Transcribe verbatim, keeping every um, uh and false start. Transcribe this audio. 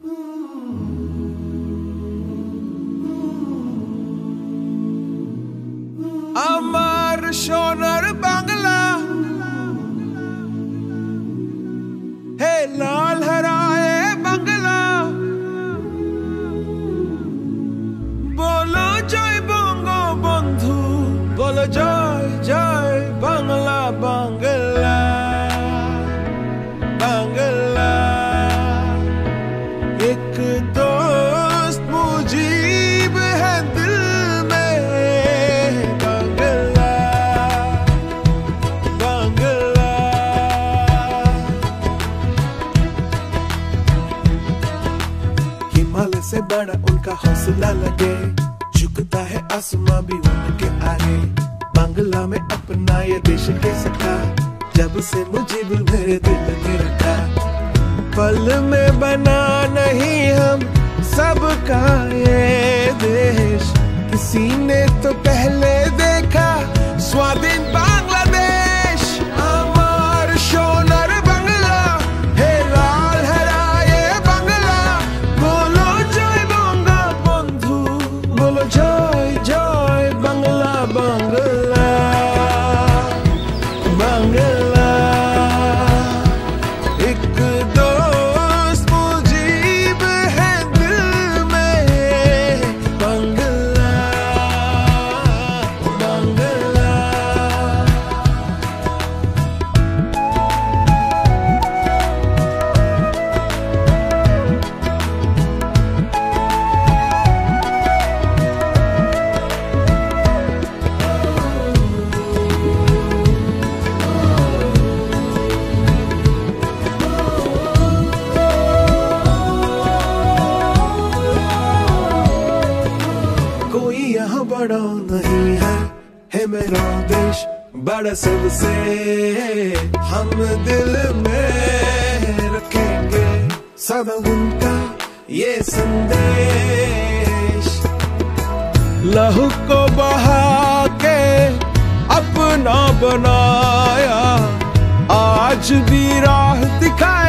আমার সোনার বাংলা হে লাল হরায়ে বাংলা বলো জয় বঙ্গবন্ধু বলো জয় জয় বাংলা বাংলা বাংলা एक दोस्त मुजीब है दिल में बांग्ला बांग्ला हिमालय से बड़ा उनका हौसला लगे झुकता है आसमां भी उनके आगे बांग्ला में अपना ये देश के सखा जब से मुजीब मेरे दिल में रखा पल में बना नहीं हम सबका ये देश किसी ने तो पहले देखा स्वाधीन बांग्लादेश हमार सोनार बांग्ला हे लाल हराए बांग्ला बोलो जय बंगबंधु बोलो जय जय बांग्ला बांग्ला बांग्ला एक बड़ा नहीं है है मेरा देश बड़ा सबसे हम दिल में रखेंगे सदा उनका ये संदेश लहू को बहा के अपना बनाया आज भी राह दिखाया